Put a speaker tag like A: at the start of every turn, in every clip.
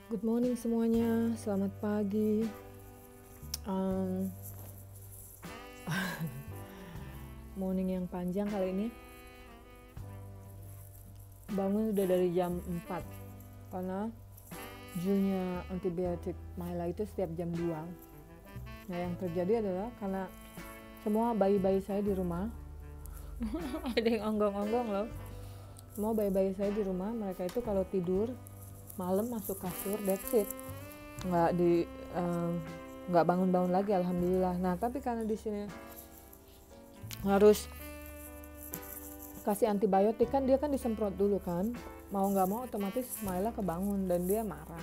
A: Good morning semuanya, selamat pagi. Um, Morning yang panjang kali ini. Bangun udah dari jam 4 karena junya antibiotik Myla itu setiap jam 2. Nah yang terjadi adalah karena semua bayi-bayi saya di rumah ada yang onggong-onggong loh. Semua bayi-bayi saya di rumah, mereka itu kalau tidur malam masuk kasur, that's it, nggak bangun-bangun lagi, alhamdulillah. Nah tapi karena di sini harus kasih antibiotik kan, dia kan disemprot dulu kan, mau nggak mau otomatis Myla kebangun dan dia marah,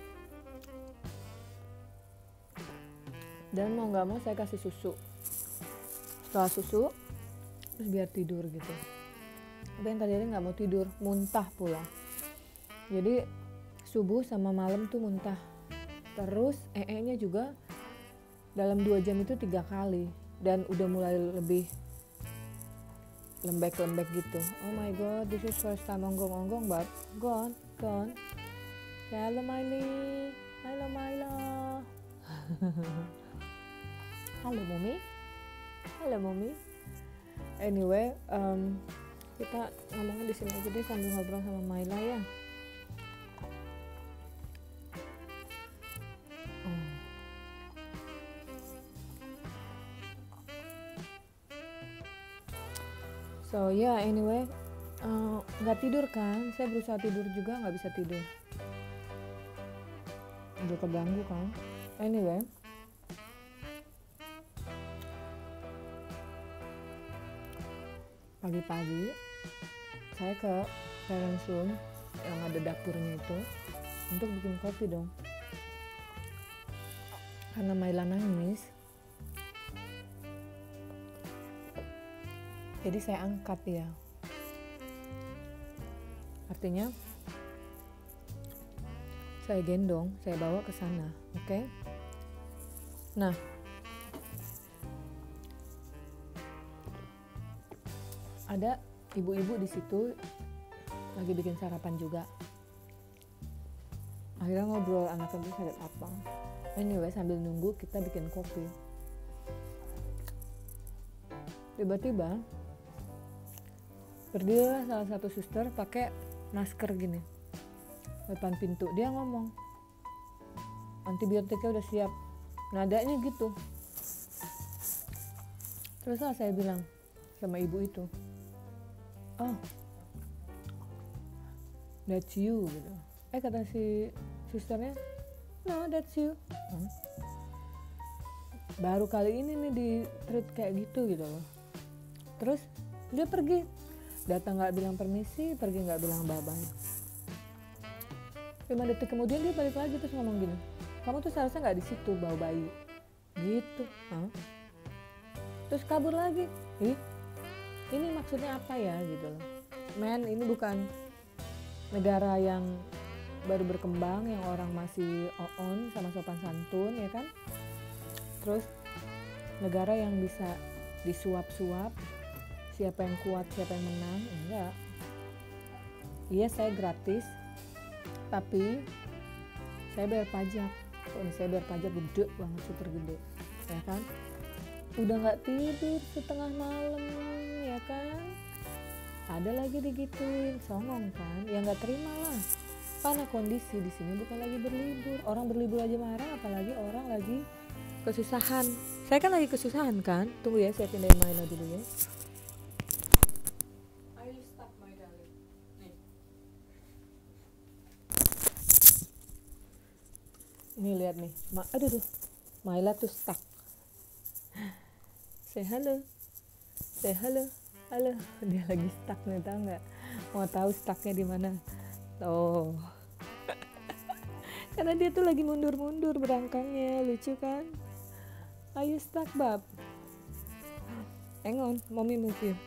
A: dan mau nggak mau saya kasih susu. Setelah susu terus biar tidur gitu. Tapi yang terjadi nggak mau tidur, muntah pula. Jadi subuh sama malam tuh muntah. Terus nya juga dalam 2 jam itu 3 kali. Dan udah mulai lebih lembek-lembek gitu. Oh my god, this is first time onggong-onggong, but gone. Say hello Miley. Halo Myla. Halo Mommy. Anyway, kita ngomongnya di sini aja deh sambil ngobrol sama Myla ya. So yeah, anyway, nggak tidur kan, saya berusaha tidur juga nggak bisa tidur, udah keganggu kan. Anyway, pagi-pagi saya ke parents room yang ada dapurnya itu untuk bikin kopi dong, karena Myla nangis. Jadi saya angkat ya, artinya saya gendong, saya bawa ke sana, oke? Nah, ada ibu-ibu di situ lagi bikin sarapan juga. Akhirnya ngobrol, anaknya tuh sakit apa. Anyway, sambil nunggu kita bikin kopi, tiba-tiba berdirilah salah satu suster pakai masker gini depan pintu. Dia ngomong antibiotiknya udah siap, nadanya gitu. Terus saya bilang sama ibu itu, oh that's you gitu. Kata si susternya, no that's you. Baru kali ini nih di treat kayak gitu loh. Terus dia pergi, datang nggak bilang permisi, pergi nggak bilang bye-bye. 5 detik kemudian dia balik lagi terus ngomong gini, kamu tuh seharusnya nggak di situ bawa bayi gitu. Terus kabur lagi. Ini maksudnya apa ya gitu loh. Men, ini bukan negara yang baru berkembang, yang orang masih on sama sopan santun ya kan. Terus negara yang bisa disuap-suap, siapa yang kuat, siapa yang menang, enggak. Iya saya gratis, tapi saya bayar pajak. Saya bayar pajak gede banget, super gede, ya kan. Udah nggak tidur setengah malam, ya kan. Ada lagi digituin, songong kan, ya nggak terima lah. Karena kondisi di sini bukan lagi berlibur, orang berlibur aja marah, apalagi orang lagi kesusahan. Saya kan lagi kesusahan kan. Tunggu ya, saya pindahin Myla dulu ya. Nih lihat nih, aduh, Myla tuh stuck. Say halo, dia lagi stuck nih, tahu nggak? Mau tahu stucknya di mana? Tuh, karena dia tuh lagi mundur-mundur berangkangnya, lucu kan? Are you stuck, bab? Hang on, mommy move you.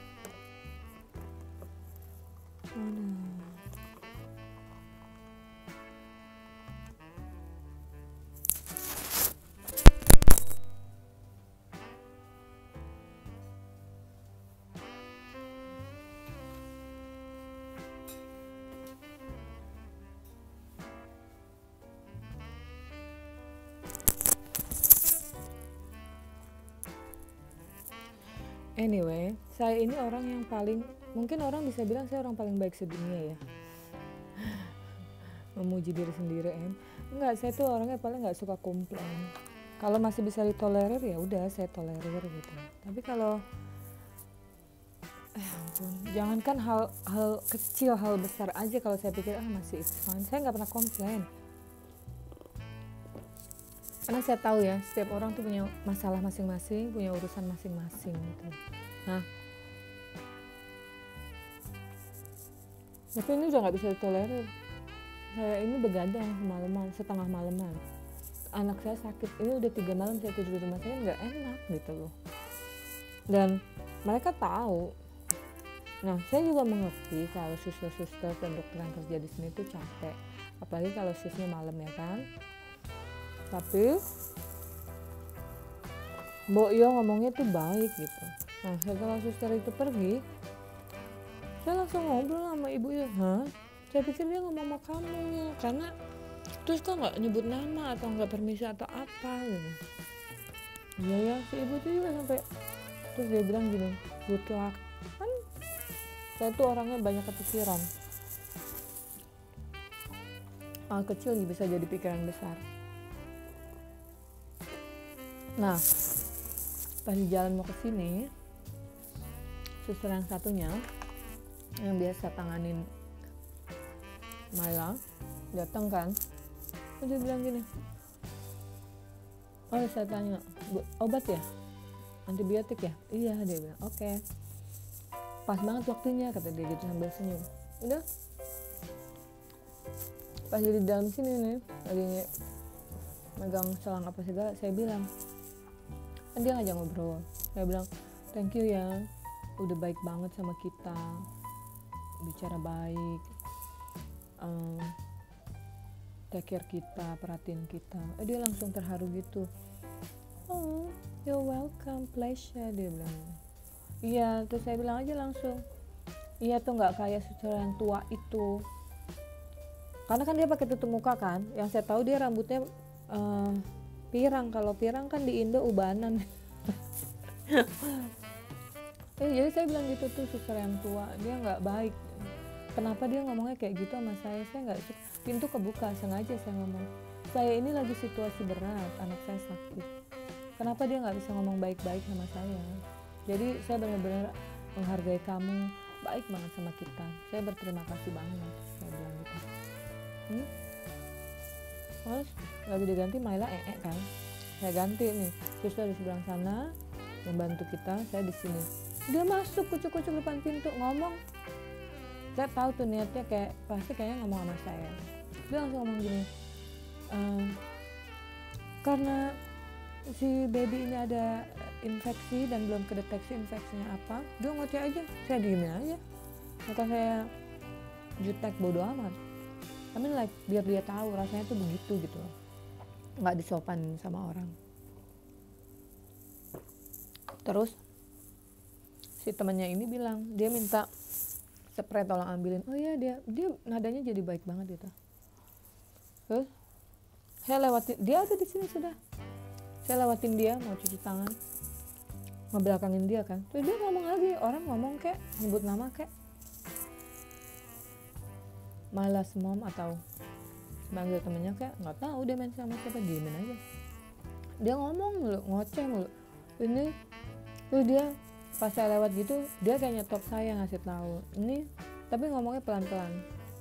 A: Anyway, saya ini orang yang paling, mungkin orang bisa bilang saya orang paling baik sedunia ya. Memuji diri sendiri enggak, saya tuh orangnya paling nggak suka komplain. Kalau masih bisa ditolerir ya udah saya tolerir gitu. Tapi kalau ampun, jangankan hal kecil, hal besar aja kalau saya pikir masih it's fine, saya nggak pernah komplain. Karena saya tahu ya, setiap orang tuh punya masalah masing-masing, punya urusan masing-masing gitu. Nah, tapi ini udah nggak bisa ditolerir. Saya ini begadang semalaman, setengah malaman. Anak saya sakit, ini udah 3 malam saya tidur di rumah saya, nggak enak gitu loh. Dan mereka tahu. Nah, saya juga mengerti kalau suster-suster dan dokter yang kerja di sini tuh capek. Apalagi kalau shiftnya malam ya kan. Tapi Mbok Yo ngomongnya tuh baik gitu. Nah, setelah suster itu pergi, saya langsung ngobrol sama ibu Yo. Saya pikir dia ngomong sama kamu ya, karena terus kok nggak nyebut nama atau nggak permisi atau apa gitu. Iya ya, si ibu tuh juga sampai, terus dia bilang gini, good luck. Kan saya tuh orangnya banyak kepikiran. Hal kecil bisa jadi pikiran besar. Nah, pas di jalan mau ke sini, suster yang satunya yang biasa tanganin Myla datang kan, terus dia bilang gini, oh saya tanya, obat ya, antibiotik ya, iya dia bilang, oke. Pas banget waktunya kata dia gitu sambil senyum. Udah, pas di dalam sini nih lagi megang selang apa segala, saya bilang, kan dia ngajak ngobrol, saya bilang thank you ya, udah baik banget sama kita, bicara baik, take care kita, perhatiin kita. Dia langsung terharu gitu. Oh, you're welcome, pleasure, dia bilang. Iya, terus saya bilang aja langsung, iya tuh nggak kayak suster yang tua itu, karena kan dia pakai tutup muka kan. Yang saya tahu dia rambutnya pirang. Kalau pirang kan di Indo ubanan. Jadi saya bilang gitu tuh, suster yang tua dia nggak baik. Kenapa dia ngomongnya kayak gitu sama saya nggak suka. Pintu kebuka, sengaja saya ngomong, saya ini lagi situasi berat, anak saya sakit, kenapa dia nggak bisa ngomong baik-baik sama saya. Jadi saya benar-benar menghargai kamu, baik banget sama kita, saya berterima kasih banget, saya bilang gitu. Terus lagi diganti Myla kan, saya ganti nih, suster di sebelah sana membantu kita, saya di sini. Dia masuk kucuk-kucuk depan pintu ngomong, saya tahu tuh niatnya kayak pasti kayaknya ngomong sama saya. Dia langsung ngomong gini, karena si baby ini ada infeksi dan belum kedeteksi infeksinya apa, dia ngoceh aja, saya diemin aja, maka saya jutek bodo amat. I mean like biar dia tahu rasanya tuh begitu gitu loh, nggak disopanin sama orang. Terus si temannya ini bilang, dia minta spray tolong ambilin. Oh iya, dia nadanya jadi baik banget gitu. Terus saya lewatin, dia ada di sini sudah. Saya lewatin dia mau cuci tangan, ngebelakangin dia kan. Terus dia ngomong lagi, orang ngomong kayak nyebut nama kayak Myla's mom atau manggil temennya kayak nggak tahu dia main sama siapa, diemin aja. Dia ngomong mulu, ngoceh mulu. Ini tuh dia pas saya lewat gitu, dia kayak nyetop saya ngasih tahu ini, tapi ngomongnya pelan-pelan,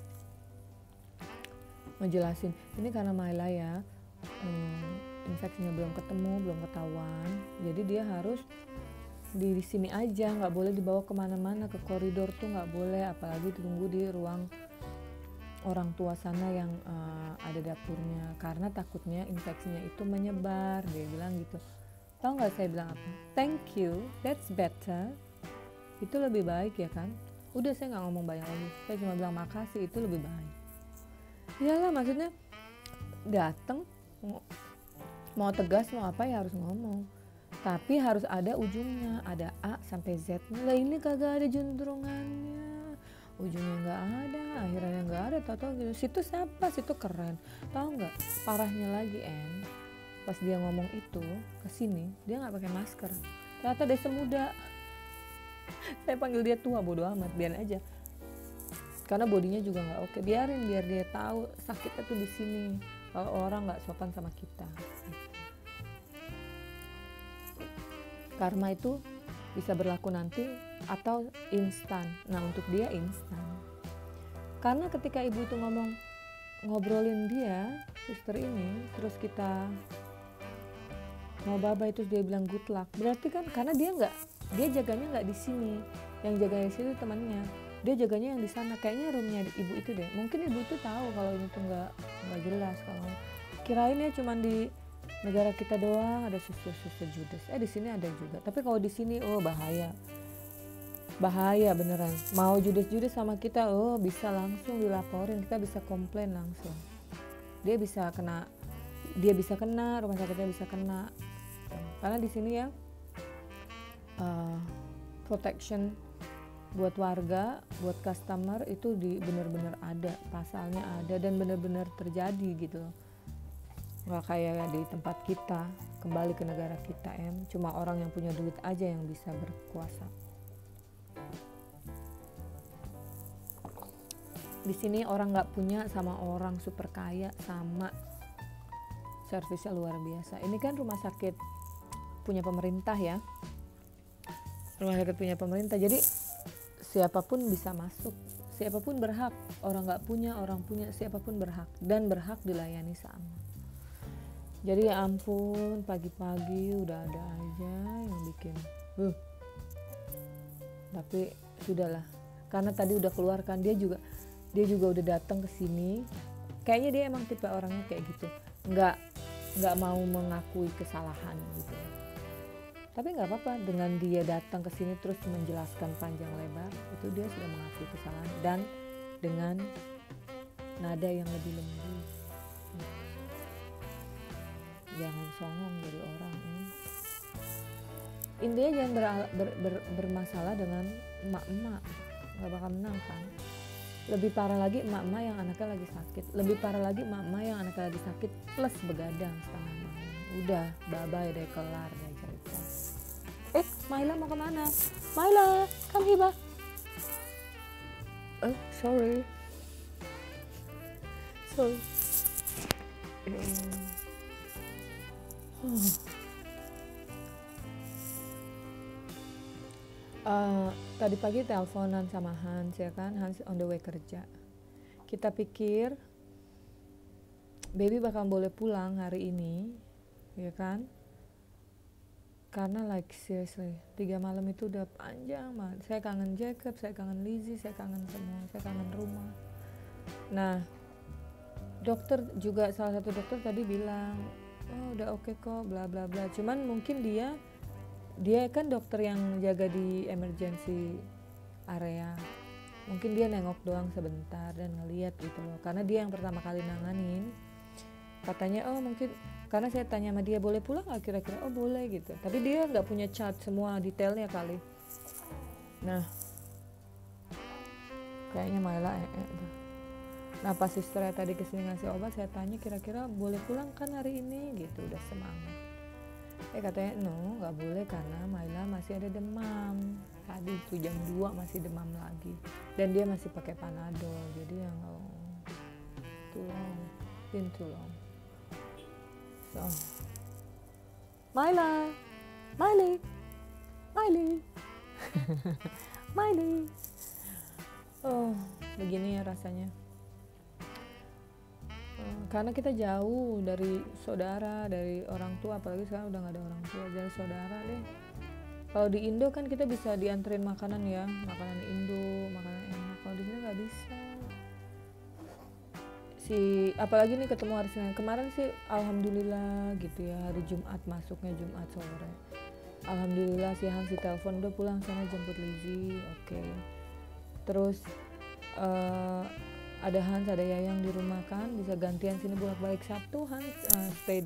A: ngejelasin ini karena Myla ya, infeksinya belum ketemu, belum ketahuan, jadi dia harus di sini aja, nggak boleh dibawa kemana-mana, ke koridor tuh nggak boleh, apalagi tunggu di ruang orang tua sana yang ada dapurnya, karena takutnya infeksinya itu menyebar, dia bilang gitu. Tahu nggak saya bilang apa? Thank you, that's better. Itu lebih baik ya kan? Udah, saya nggak ngomong banyak lagi. Saya cuma bilang makasih, itu lebih baik. Iyalah, maksudnya datang mau tegas mau apa ya harus ngomong. Tapi harus ada ujungnya, ada A sampai Z. Lah ini kagak ada juntrungannya. Ujungnya nggak ada, akhirnya nggak ada. Tahu-tahu gitu. Situ siapa? Situ keren. Tahu nggak? Parahnya lagi pas dia ngomong itu ke sini, dia nggak pakai masker. Ternyata dia semuda. Saya panggil dia tua, bodo amat, biarin aja. Karena bodinya juga nggak oke, biar dia tahu sakitnya tuh di sini. Kalau orang nggak sopan sama kita. Karma itu bisa berlaku nanti atau instan. Nah untuk dia instan. Karena ketika ibu itu ngobrolin dia, suster ini, terus kita mau bye-bye, terus dia bilang good luck. Berarti kan karena dia jaganya nggak di sini, yang jaga di situ temannya. Dia jaganya yang di sana. Kayaknya roomnya ibu itu deh. Mungkin ibu itu tahu kalau ini tuh nggak jelas. Kalau kirain ya cuman di negara kita doang ada suster judes. Di sini ada juga. Tapi kalau di sini bahaya beneran. Mau judes sama kita, bisa langsung dilaporin. Kita bisa komplain langsung. Dia bisa kena, rumah sakitnya bisa kena. Karena di sini ya protection buat warga, buat customer itu bener-bener ada, pasalnya ada dan bener-bener terjadi gitu loh. Nggak kayak di tempat kita, kembali ke negara kita cuma orang yang punya duit aja yang bisa berkuasa. Di sini orang nggak punya sama orang super kaya sama, servisnya luar biasa. Ini kan rumah sakit punya pemerintah ya, rumah sakit punya pemerintah, jadi siapapun bisa masuk, siapapun berhak, orang nggak punya, orang punya, siapapun berhak dan berhak dilayani sama. Jadi ya ampun, pagi-pagi udah ada aja yang bikin tapi sudahlah, karena tadi udah keluarkan, dia juga udah datang ke sini. Kayaknya dia emang tipe orangnya kayak gitu, nggak mau mengakui kesalahan gitu. Tapi nggak apa-apa, dengan dia datang ke sini terus menjelaskan panjang lebar, itu dia sudah mengakui kesalahan dan dengan nada yang lebih lembut. Jangan songong jadi orang ya. Intinya jangan bermasalah dengan emak-emak, nggak bakal menang kan. Lebih parah lagi emak-emak yang anaknya lagi sakit, lebih parah lagi emak-emak yang anaknya lagi sakit plus begadang setengah malam. Udah bye-bye deh, kelar deh cerita. Maila mau kemana? Maila, come here. Sorry. Tadi pagi teleponan sama Hans ya kan, Hans on the way kerja. Kita pikir baby bakal boleh pulang hari ini, ya kan? Karena like seriously 3 malam itu udah panjang banget. Saya kangen Jacob, saya kangen Lizzie, saya kangen semua, saya kangen rumah. Nah, dokter juga, salah satu dokter tadi bilang, udah oke kok, bla bla bla. Cuman mungkin dia kan dokter yang jaga di emergency area. Mungkin dia nengok doang sebentar dan ngeliat gitu loh. Karena dia yang pertama kali nanganin. Katanya mungkin karena saya tanya sama dia boleh pulang nggak kira-kira, boleh gitu. Tapi dia nggak punya chart semua detailnya kali. Nah, kayaknya Maila Nah pas susternya tadi kesini ngasih obat, saya tanya kira-kira boleh pulang kan hari ini gitu, udah semangat. Katanya no, nggak boleh karena Maila masih ada demam. Tadi itu jam 2 masih demam lagi dan dia masih pakai Panadol, jadi yang tolong. So, Maila, Miley, begini ya rasanya. Karena kita jauh dari saudara, dari orang tua, apalagi sekarang udah gak ada orang tua, dari saudara deh. Kalau di Indo kan kita bisa dianterin makanan ya, makanan Indo, makanan enak. Kalau di sini nggak bisa. Apalagi nih ketemu hari Senin kemarin sih, alhamdulillah gitu ya, hari Jumat masuknya Jumat sore. Alhamdulillah si Hans telepon udah pulang sana jemput Lizzie, oke. Terus ada Hans, ada Yayang di rumah kan, bisa gantian sini bolak-balik. Sabtu Hans stay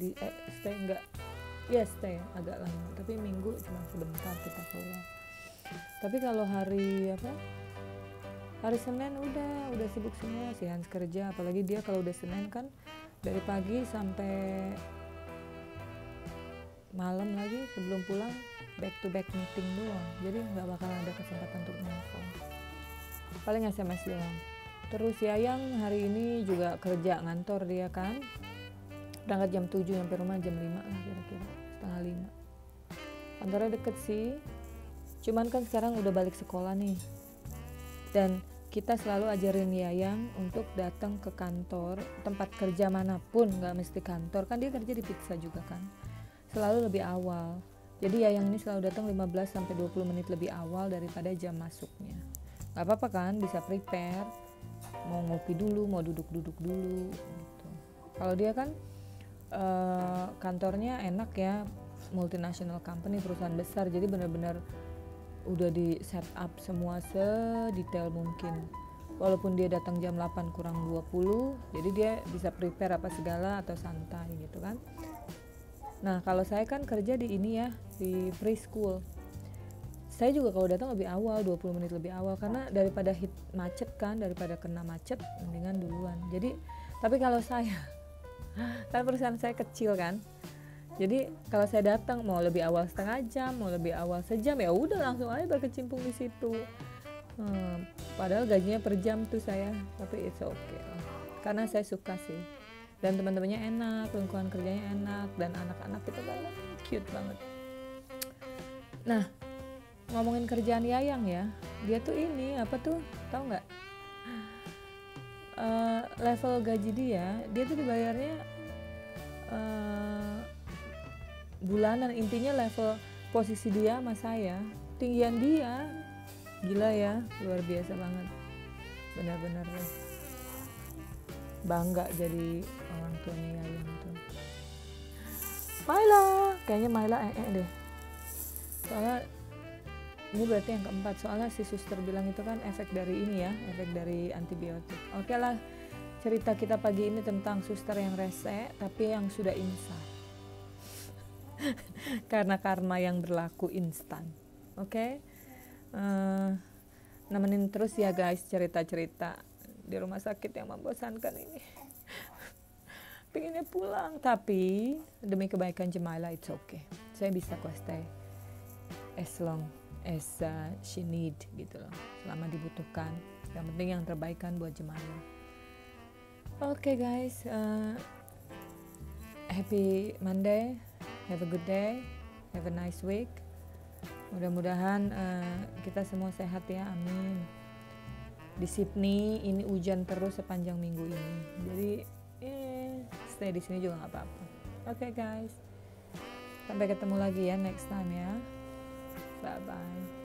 A: agak lama, tapi Minggu cuma sebentar kita keluar. Tapi kalau hari Senin udah sibuk semua, si Hans kerja, apalagi dia kalau udah Senin kan dari pagi sampai malam lagi sebelum pulang back to back meeting doang, jadi nggak bakal ada kesempatan untuk nelfon, paling SMS doang. Terus Yayang hari ini juga kerja ngantor dia kan, berangkat jam 7 sampai rumah jam 5 lah kira-kira, setengah 5. Kantornya deket sih, cuman kan sekarang udah balik sekolah nih, dan kita selalu ajarin Yayang untuk datang ke kantor, tempat kerja manapun, nggak mesti kantor, kan dia kerja di pizza juga kan, selalu lebih awal. Jadi Yayang ini selalu datang 15 sampai 20 menit lebih awal daripada jam masuknya. Nggak apa-apa kan, bisa prepare, mau ngopi dulu, mau duduk-duduk dulu gitu. Kalau dia kan kantornya enak ya, multinational company, perusahaan besar, jadi benar-benar udah di set up semua sedetail mungkin. Walaupun dia datang jam 8 kurang 20, jadi dia bisa prepare apa segala atau santai gitu kan. Nah kalau saya kan kerja di ini ya, di preschool, saya juga kalau datang lebih awal, 20 menit lebih awal, karena daripada hit macet kan, daripada kena macet mendingan duluan. Jadi tapi kalau saya kan perusahaan saya kecil kan, jadi kalau saya datang mau lebih awal setengah jam, mau lebih awal sejam, ya udah langsung aja berkecimpung di situ. Padahal gajinya per jam tuh saya, tapi it's okay lah, karena saya suka sih, dan teman-temannya enak, lingkungan kerjanya enak, dan anak-anak kita banget cute banget. Nah ngomongin kerjaan Yayang ya, dia tuh ini apa tuh, tahu nggak? Level gaji dia tuh dibayarnya bulanan, intinya level posisi dia sama saya, tinggian dia gila ya, luar biasa banget, benar-benar bangga jadi orang tuanya Yayang tuh. Myla, kayaknya Myla deh, soalnya ini berarti yang keempat, soalnya si suster bilang itu kan efek dari ini ya, efek dari antibiotik. Oke lah, cerita kita pagi ini tentang suster yang rese tapi yang sudah instan. Karena karma yang berlaku instan. Oke? Nemenin terus ya guys cerita-cerita di rumah sakit yang membosankan ini. Pengennya pulang, tapi demi kebaikan Jemaila it's okay. Saya bisa kok stay as long as she need gitu loh, selama dibutuhkan. Yang penting yang terbaik kan buat Jemaila. Oke guys, happy Monday, have a good day, have a nice week. Mudah-mudahan kita semua sehat ya, amin. Di Sydney ini hujan terus sepanjang minggu ini, jadi stay di sini juga nggak apa-apa. Oke guys, sampai ketemu lagi ya next time ya. Bye bye.